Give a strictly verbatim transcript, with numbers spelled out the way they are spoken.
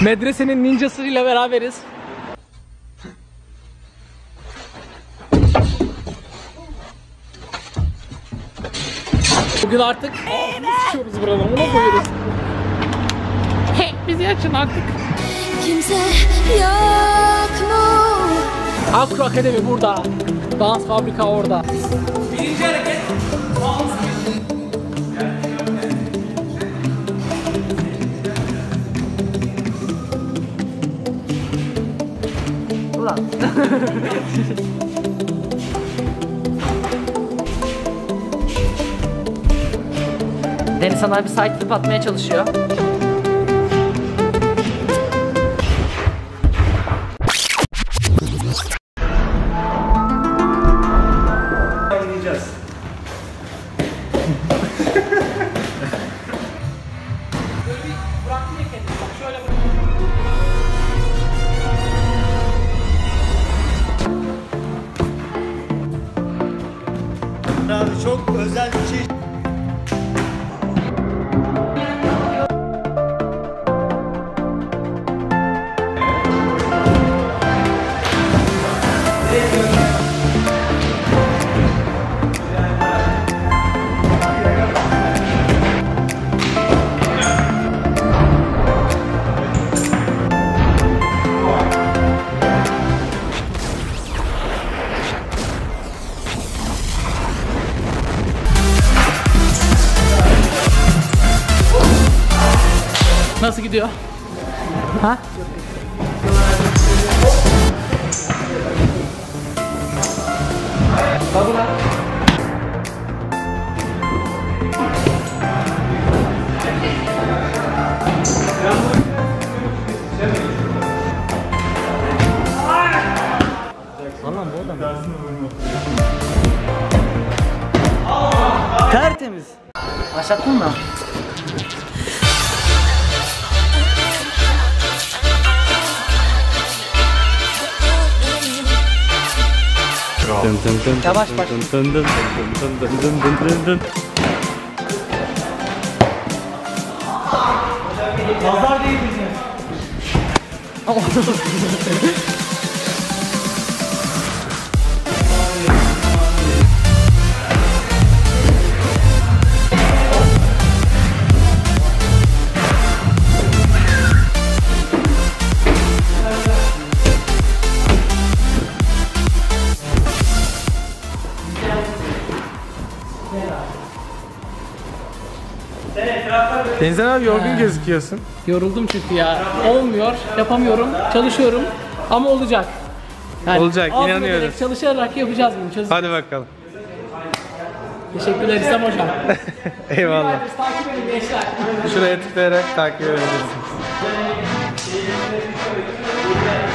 Medresenin ninjasıyla beraberiz. Bugün artık düşüyoruz buradan, ona koyuyoruz. Hey, bizi açın artık. Kimse yok mu? Akro Akademi burada. Dans fabrika orada. Birinci hareket. Ulan. Deniz sana bir side flip atmaya çalışıyor. Oynayacağız. Abi çok özel bir şey. Nasıl gidiyor? Ha? Babula. Allah'ım bu adam. Tertemiz. Başlattın mı? Dın dın dın Yavaş baş. dın dın dın dın dın dın dın dın dın. Nazar değil bizim. Denizhan abi yorgun He. gözüküyorsun. Yoruldum çünkü ya. Olmuyor, yapamıyorum, çalışıyorum ama olacak. Yani olacak, inanıyoruz. Çalışarak yapacağız bunu. Çözüm. Hadi bakalım. Teşekkürler İslam hocam. Eyvallah. Takip edin gençler. Şuraya tıklayarak takip edebilirsiniz.